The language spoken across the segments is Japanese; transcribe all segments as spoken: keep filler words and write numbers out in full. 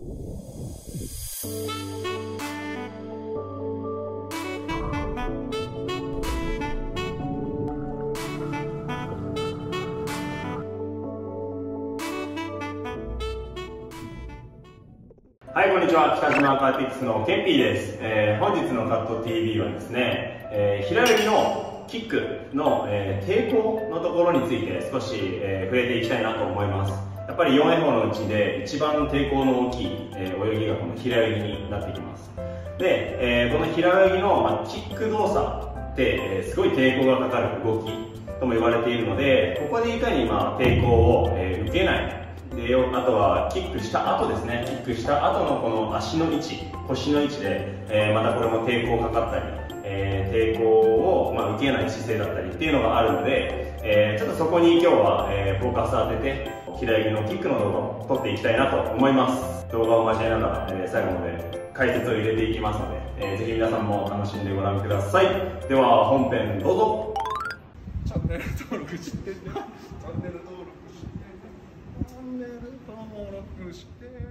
はい、こんにちは。北島アーカーティクスのケンピーです。えー、本日のカット ティービー はですね、えー、平泳ぎのキックの、えー、抵抗のところについて少し、えー、触れていきたいなと思います。やっぱりよんエフオーのうちで一番抵抗の大きい、えー、泳ぎがこの平泳ぎになってきます。で、えー、この平泳ぎの、まあ、キック動作って、えー、すごい抵抗がかかる動きとも言われているので、ここでいかに、まあ、抵抗を、えー、受けないで、あとはキックした後ですね、キックした後のこの足の位置、腰の位置で、えー、またこれも抵抗かかったり、えー、抵抗を、まあ、受けない姿勢だったりっていうのがあるので、えー、ちょっとそこに今日は、えー、フォーカス当てて、平泳ぎのキックの動画を撮っていきたいなと思います。動画を交えながら、えー、最後まで解説を入れていきますので、えー、ぜひ皆さんも楽しんでご覧ください。では本編どうぞ。 チャンネル登録してね。チャンネル登録してね。チャンネル登録してね。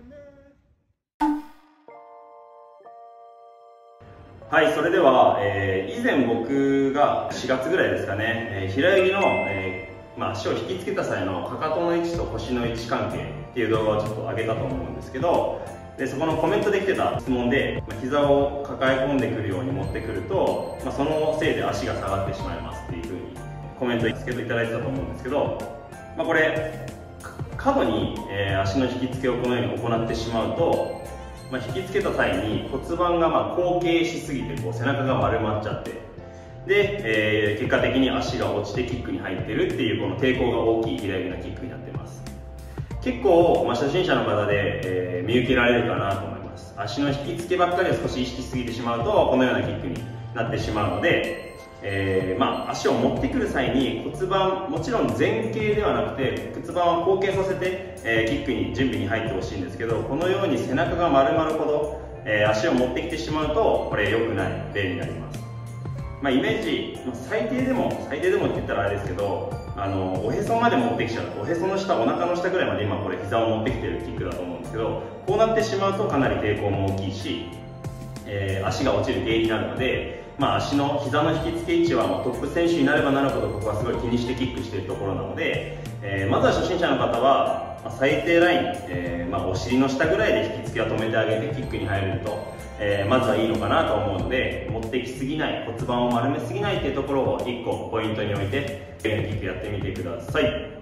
はい、それでは、えー、以前僕がしがつぐらいですかね、えー、平泳ぎの、えーまあ、足を引きつけた際のかかとの位置と腰の位置関係っていう動画をちょっと上げたと思うんですけど、でそこのコメントで来てた質問で、まあ、膝を抱え込んでくるように持ってくると、まあ、そのせいで足が下がってしまいますっていうふうにコメントつけていただいてたと思うんですけど、まあ、これ過度に、えー、足の引きつけをこのように行ってしまうと、まあ、引きつけた際に骨盤がまあ後傾しすぎてこう背中が丸まっちゃって、で、えー、結果的に足が落ちてキックに入ってるっていうこの抵抗が大きい平泳ぎのキックになっています。結構、まあ、初心者の方で、えー、見受けられるかなと思います。足の引きつけばっかりを少し意識しすぎてしまうとこのようなキックになってしまうので、えーまあ、足を持ってくる際に骨盤、もちろん前傾ではなくて骨盤は後傾させて、えー、キックに準備に入ってほしいんですけど、このように背中が丸まるほど、えー、足を持ってきてしまうとこれ良くない例になります。まあ、イメージ、最低でも最低でもって言ったらあれですけど、あのおへそまで持ってきちゃう、おへその下、お腹の下ぐらいまで今これ膝を持ってきてるキックだと思うんですけど、こうなってしまうとかなり抵抗も大きいし、えー、足が落ちる原因になるので、まあ、足の膝の引きつけ位置はもうトップ選手になればなるほどここはすごい気にしてキックしているところなので、えー、まずは初心者の方は、まあ、最低ライン、えーまあ、お尻の下ぐらいで引きつけを止めてあげてキックに入れると、えー、まずはいいのかなと思うので、持ってきすぎない、骨盤を丸めすぎないというところをいっこポイントに置いてキックやってみてください。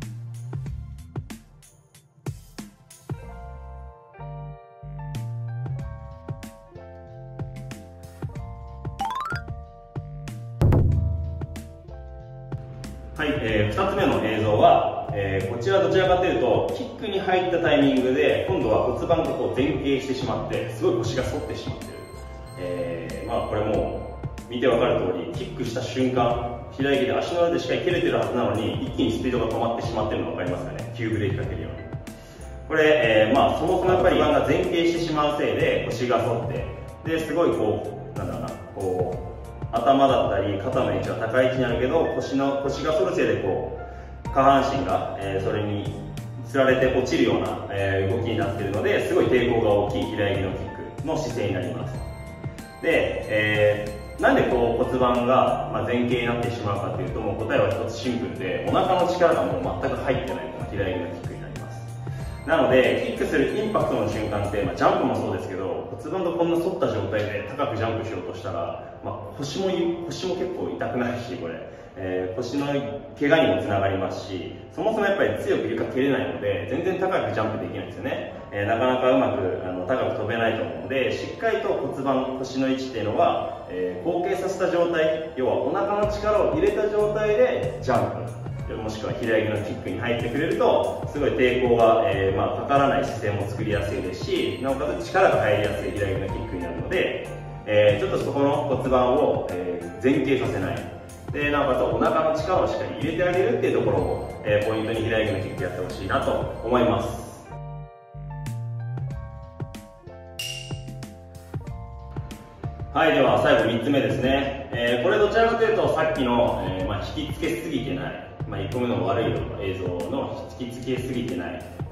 はい、えー、ふたつめの映像は、えー、こちらどちらかというとキックに入ったタイミングで今度は骨盤がこう前傾してしまってすごい腰が反ってしまっている、えー、まあこれも見て分かる通りキックした瞬間平泳ぎで足の裏でしっかり蹴れてるはずなのに一気にスピードが止まってしまっているのが分かりますかね。急ブレーキかけるようにこれ、えー、まあそもそもやっぱり骨盤が前傾してしまうせいで腰が反ってですごいこうなんだろうなこう頭だったり肩の位置は高い位置にあるけど腰の腰が反るせいでこう下半身が、えー、それにつられて落ちるような、えー、動きになっているのですごい抵抗が大きい平泳ぎのキックの姿勢になります。で、えー、なんでこう骨盤が、まあ、前傾になってしまうかというともう答えは一つシンプルでお腹の力がもう全く入ってないこの平泳ぎのキックになります。なのでキックするインパクトの瞬間って、まあ、ジャンプもそうですけど骨盤がこんな反った状態で高くジャンプしようとしたら、まあ、腰も腰も結構痛くなるしこれ、えー、腰の怪我にもつながりますし、そもそもやっぱり強く床蹴れないので全然高くジャンプできないんですよね、えー、なかなかうまくあの高く飛べないと思うのでしっかりと骨盤腰の位置っていうのは、えー、後傾させた状態、要はお腹の力を入れた状態でジャンプもしくは平泳ぎのキックに入ってくれるとすごい抵抗が、えーまあ、かからない姿勢も作りやすいですし、なおかつ力が入りやすい平泳ぎのキックになるので、えー、ちょっとそこの骨盤を、えー、前傾させないで、なおかつお腹の力をしっかり入れてあげるっていうところを、えー、ポイントに平泳ぎのキックやってほしいなと思います。はい、では最後みっつめですね、えー、これどちらかというとさっきの、えーまあ、引きつけすぎてない、まあ、いっこめの悪い映像の引きつけすぎてない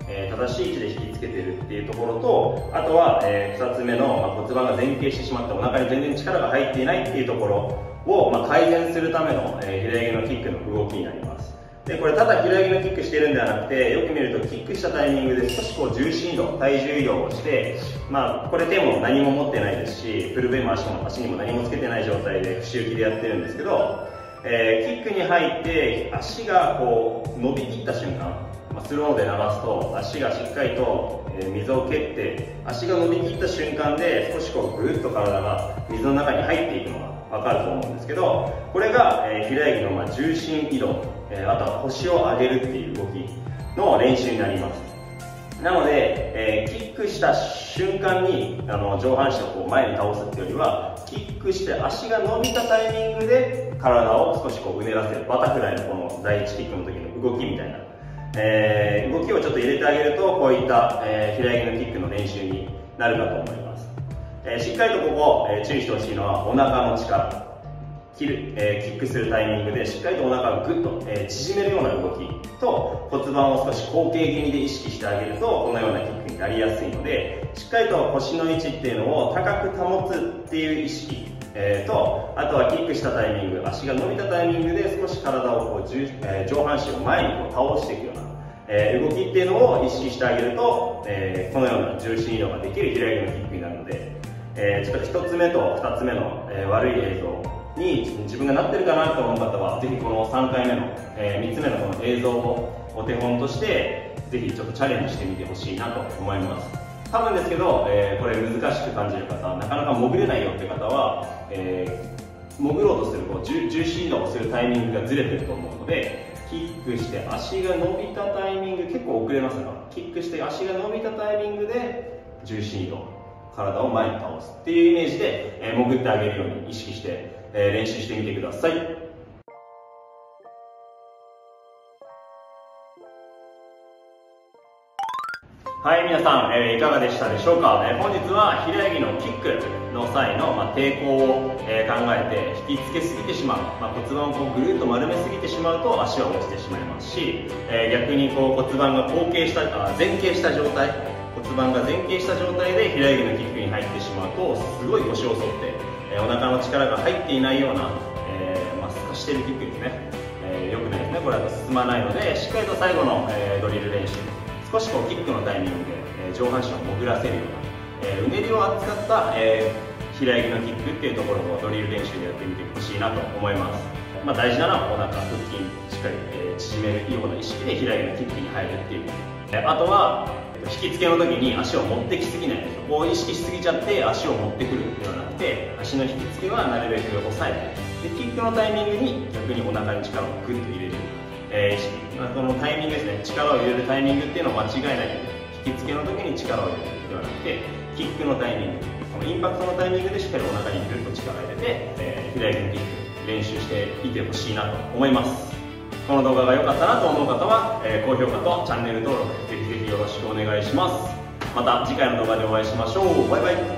えー、正しい位置で引きつけてるっていうところと、あとは、えー、ふたつめの、まあ、骨盤が前傾してしまってお腹に全然力が入っていないっていうところを、まあ、改善するための、えー、平泳ぎのキックの動きになります。でこれただ平泳ぎのキックしてるんではなくて、よく見るとキックしたタイミングで少しこう重心移動、体重移動をして、まあ、これ手も何も持ってないですし、フルベも足も足にも何もつけてない状態で節浮きでやってるんですけど、えー、キックに入って足がこう伸びきった瞬間、まあ、スローで流すと足がしっかりと、えー、水を蹴って足が伸びきった瞬間で少しこうぐるっと体が水の中に入っていくのが分かると思うんですけど、これが、えー、平泳ぎのまあ重心移動、えー、あとは腰を上げるっていう動きの練習になります。なので、えー、キックした瞬間にあの上半身をこう前に倒すっていうよりは、キックして足が伸びたタイミングで体を少しこううねらせる、バタフライのこの第一キックの時の動きみたいな、えー、動きをちょっと入れてあげると、こういった、えー、平泳ぎのキックの練習になるかと思います。えー、しっかりとここ、えー、注意してほしいのはお腹の力、切る、えー、キックするタイミングでしっかりとお腹をグッと、えー、縮めるような動きと、骨盤を少し後傾気味で意識してあげるとこのようなキックになりやすいので、しっかりと腰の位置っていうのを高く保つっていう意識、えー、とあとはキックしたタイミング、足が伸びたタイミングで少し体をこう、えー、上半身を前にこう倒していくような、えー、動きっていうのを意識してあげると、えー、このような重心移動ができる平泳ぎのキックになるので、えー、ちょっとひとつめとふたつめの、えー、悪い映像に自分がなってるかなと思う方は、ぜひこのさんかいめの、えー、みっつめのこの映像をお手本としてぜひちょっとチャレンジしてみてほしいなと思います。多分ですけど、えー、これ難しく感じる方、なかなか潜れないよって方は、えー、潜ろうとするこう 重, 重心移動をするタイミングがずれてると思うので、キックして足が伸びたタイミング、結構遅れますが、キックして足が伸びたタイミングで重心移動、体を前に倒すっていうイメージで、えー、潜ってあげるように意識して、えー、練習してみてください。はい、皆さん、えー、いかがでしたでしょうか。えー、本日は平泳ぎのキックの際の、まあ、抵抗を、えー、考えて引きつけすぎてしまう、まあ、骨盤をこうぐるっと丸めすぎてしまうと足は落ちてしまいますし、えー、逆にこう骨盤が後傾したあ前傾した状態、骨盤が前傾した状態で平泳ぎのキックに入ってしまうと、すごい腰を反って、えー、お腹の力が入っていないような、えーまあ、透かしているキックですね、えー、よくないですね。これだと進まないので、しっかりと最後の、えー、ドリル練習、少しこうキックのタイミングで、えー、上半身を潜らせるような、えー、うねりを扱った、えー、平泳ぎのキックっていうところをドリル練習でやってみてほしいなと思います。まあ、大事なのはお腹、腹筋しっかり、えー、縮めるような意識で平泳ぎのキックに入るっていう、えー、あとは引き付けの時に足を持ってきすぎない、こう意識しすぎちゃって足を持ってくるではなくて、足の引き付けはなるべく抑えて、でキックのタイミングに逆にお腹に力をグッと入れる、えー、意識、まあ、このタイミングですね、力を入れるタイミングっていうのを間違えないように、引き付けの時に力を入れるではなくて、キックのタイミング、このインパクトのタイミングでしっかりお腹にグッと力を入れて、えー、平泳ぎのキック練習していてほしいなと思います。この動画が良かったなと思う方は、えー、高評価とチャンネル登録ぜひぜひよろしくお願いします。また次回の動画でお会いしましょう。バイバイ。